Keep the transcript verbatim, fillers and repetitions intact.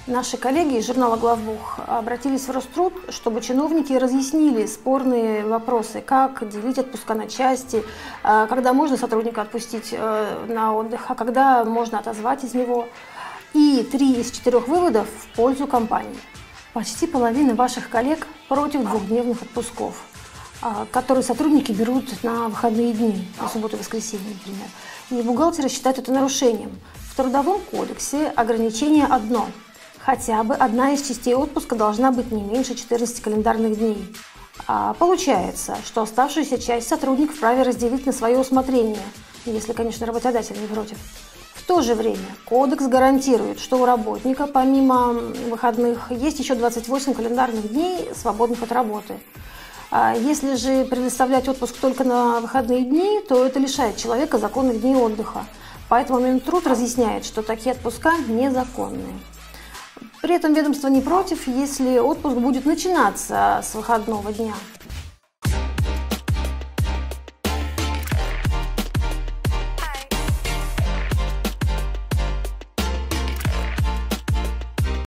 Наши коллеги из журнала «Главбух» обратились в Роструд, чтобы чиновники разъяснили спорные вопросы, как делить отпуска на части, когда можно сотрудника отпустить на отдых, а когда можно отозвать из него. И три из четырех выводов в пользу компании. Почти половина ваших коллег против двухдневных отпусков, которые сотрудники берут на выходные дни, на субботу и воскресенье, например. И бухгалтеры считают это нарушением. В Трудовом кодексе ограничение одно. Хотя бы одна из частей отпуска должна быть не меньше четырнадцати календарных дней. А получается, что оставшуюся часть сотрудник вправе разделить на свое усмотрение, если, конечно, работодатель не против. В то же время кодекс гарантирует, что у работника помимо выходных есть еще двадцать восемь календарных дней, свободных от работы. А если же предоставлять отпуск только на выходные дни, то это лишает человека законных дней отдыха. Поэтому Минтруд разъясняет, что такие отпуска незаконные. При этом ведомство не против, если отпуск будет начинаться с выходного дня.